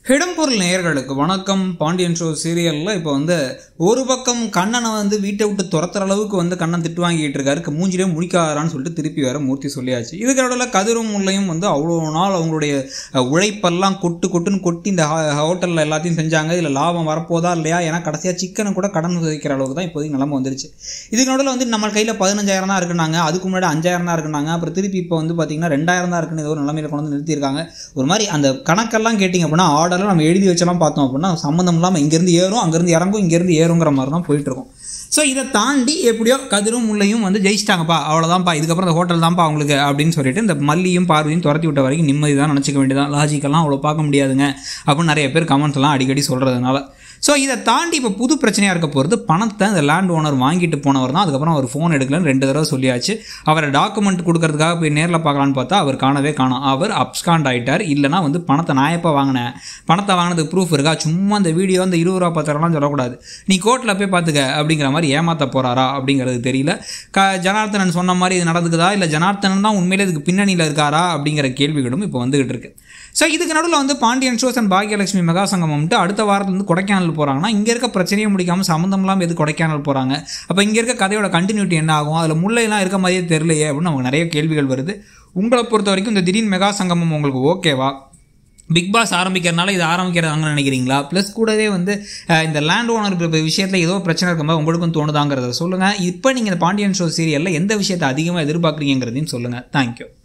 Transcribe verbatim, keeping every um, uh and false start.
இடம்பொருள் நேயர்களுக்கு வணக்கம். பாண்டியன் ஷோ சீரியலில் இப்போ வந்து ஒரு பக்கம் கண்ணனை வந்து வீட்டை விட்டு துரத்துற அளவுக்கு வந்து கண்ணன் திட்டு வாங்கிட்டு இருக்காரு, மூஞ்சிலே முடிக்காதான்னு சொல்லிட்டு திருப்பி வேற மூர்த்தி சொல்லியாச்சு. இதுக்கடவுல கதிரும் முல்லையும் வந்து அவ்வளோ நாள் அவங்களுடைய உழைப்பெல்லாம் கொட்டு கொட்டுன்னு கொட்டி இந்த ஹோட்டலில் எல்லாத்தையும் செஞ்சாங்க. இதில் லாபம் வரப்போதா இல்லையா? ஏன்னா கடைசியாக சிக்கனை கூட கடன் வைக்கிற அளவுக்கு தான் இப்போதைக்கு நிலமை வந்துருச்சு. இதுக்கு நடுவில் வந்து நம்ம கையில் பதினஞ்சாயிரம் தான் இருக்குனாங்க, அதுக்கு முன்னாடி அஞ்சாயிரம் தான் இருக்குனாங்க, அப்புறம் திருப்பி இப்போ வந்து பார்த்தீங்கன்னா ரெண்டாயிரம் தான் இருக்குன்னு ஏதோ ஒரு நிலைமையில கொண்டு வந்து நிறுத்தியிருக்காங்க. ஒரு மாதிரி அந்த கணக்கெல்லாம் கேட்டிங்க அப்படின்னா ஆர்டர் நம்ம எழுதி வச்செல்லாம் பார்த்தோம் அப்படின்னா சம்மந்தம் இல்லாமல் இங்கேருந்து ஏறும், அங்கேருந்து இறங்கும், இங்கேருந்து ஏறுங்கிற மாதிரி தான் போயிட்டு இருக்கும். ஸோ இதை தாண்டி எப்படியோ கதிரும் முல்லையும் வந்து ஜெயிச்சிட்டாங்கப்பா, அவ்வளோதான்ப்பா, இதுக்கப்புறம் அந்த ஹோட்டல் தான்ப்பா அவங்களுக்கு அப்படின்னு சொல்லிட்டு இந்த மல்லியும் பார்வதியும் துரத்தி விட்ட வரைக்கும் நிம்மதி தான் நினச்சிக்க வேண்டியதான். லாஜிக்கெல்லாம் அவ்வளோ பார்க்க முடியாதுங்க அப்படின்னு நிறைய பேர் கமெண்ட்ஸ் எல்லாம் அடிக்கடி சொல்கிறதுனால. ஸோ இதை தாண்டி இப்போ புது பிரச்சனையாக இருக்க போகிறது பணத்தை இந்த லேண்ட் ஓனர் வாங்கிட்டு போனவர் தான். அதுக்கப்புறம் அவர் ஃபோன் எடுக்கலன்னு ரெண்டு தடவை சொல்லியாச்சு. அவரை டாக்குமெண்ட் கொடுக்கறதுக்காக போய் நேரில் பார்க்கலான்னு பார்த்தா அவர் காணவே காணும். அவர் அப்ஸ்காண்ட் ஆகிட்டார். இல்லைனா வந்து பணத்தை நான் எப்போ வாங்கினேன், பணத்தை வாங்கினதுக்கு ப்ரூஃப் இருக்கா, சும்மா அந்த வீடியோ அந்த இருபது ரூபா பத்திரம்லாம் சொல்லக்கூடாது, நீ கோர்ட்டில் போய் பார்த்துக்க அப்படிங்கிற மாதிரி ஏமாற்ற போகிறாரா அப்படிங்கிறது தெரியல. க ஜனார்த்தனன் சொன்ன மாதிரி இது நடந்துக்குதா, இல்லை ஜனார்த்தனன் தான் உண்மையிலே இதுக்கு பின்னணியில் இருக்காரா அப்படிங்கிற கேள்விகளும் இப்போ வந்துகிட்டு இருக்கு. ஸோ இதுக்கு நடுவில் வந்து Pandian shows and Bhagyalakshmi mega சங்கமம்ட்டு அடுத்த வாரத்தில் வந்து கொடைக்கானல் போகிறாங்கன்னா இங்கே இருக்க பிரச்சனையை முடிக்காமல் சம்மந்தம் இல்லாமல் எது கொடைக்கானல் போகிறாங்க, அப்போ இங்கே இருக்க கதையோட கண்டினியூட்டி என்ன ஆகும், அதில் முல்லையெல்லாம் இருக்க மாதிரியே தெரியலையே அப்படின்னு நமக்கு நிறைய கேள்விகள் வருது. உங்களை பொறுத்த வரைக்கும் இந்த திடீர் மெகா சங்கமம் உங்களுக்கு ஓகேவா? பிக் பாஸ் ஆரம்பிக்கிறதுனால இது ஆரம்பிக்கிறதாங்கன்னு நினைக்கிறீங்களா? ப்ளஸ் கூடவே வந்து இந்த லேண்ட் ஓனர் விஷயத்தில் ஏதோ பிரச்சனை இருக்கும்போது உங்களுக்கும் தோணுதாங்கிறத சொல்லுங்கள். இப்போ நீங்கள் இந்த பாண்டியன் ஷோ சீரியலில் எந்த விஷயத்தை அதிகமாக எதிர்பார்க்குறீங்கிறதையும் சொல்லுங்கள். தேங்க்யூ.